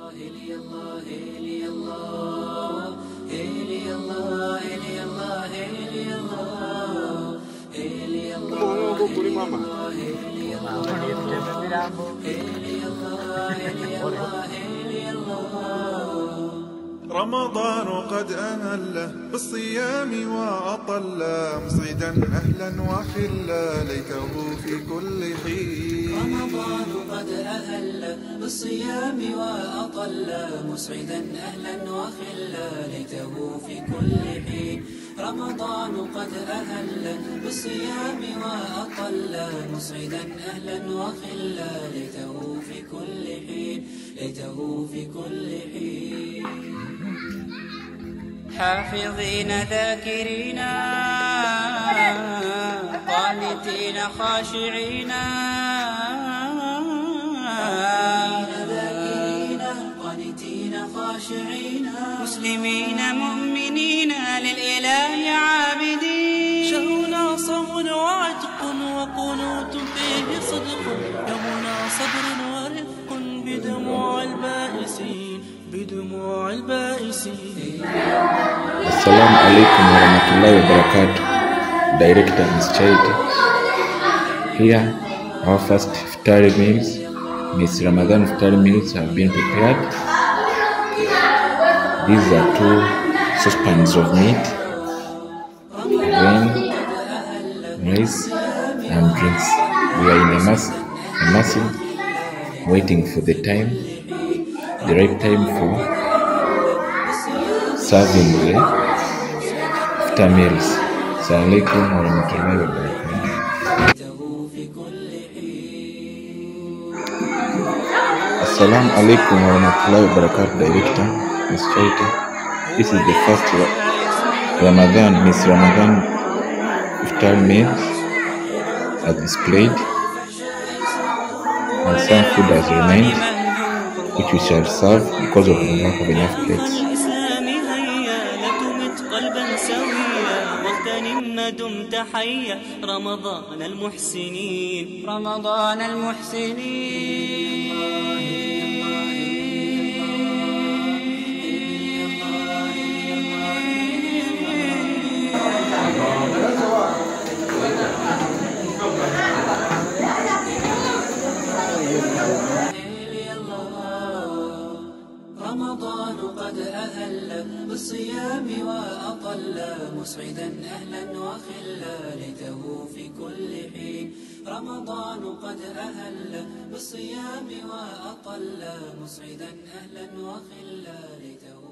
رمضان قد أهله بالصيام وأطل مصعدا أهلا وخلا ليته في كل حين. رمضان قد أهل بالصيام وأطل مسعدا أهلا وخلا ليته في كل حين. رمضان قد أهل بالصيام وأطل مسعدا أهلا وخلا ليته في كل حين. ليته في كل حين. حافظين ذاكرين قانتين خاشعين مسلمين مؤمنين للإله عابدين. شهرنا صوم وعتق وقنوت فيه صدق يومنا صبر ورفق بدموع البائسين. بدموع البائسين. Assalamu alaikum warahmatullahi wabarakatuh. Director Miss Charity. Here our first iftari meals, Miss Ramadan iftari meals have been prepared. These are 2 saucepans of meat, grain, rice and drinks. We are in a masjid waiting for the right time for serving the iftar meals. Assalamu alaikum warahmatullahi wabarakatuh. Assalamu alaikum warahmatullahi wabarakatuh. Director Miss Charity. This is the first Miss Ramadan iftar meal as displayed, and some food has remained, which we shall serve because of the lack of enough plates. دمت حيا رمضان المحسنين. رمضان رمضان قد أهل بالصيام وأطل مسعدا أهلا وخلا ليته في كل حين. رمضان قد أهل بالصيام وأطل مسعدا أهلا وخلا ليته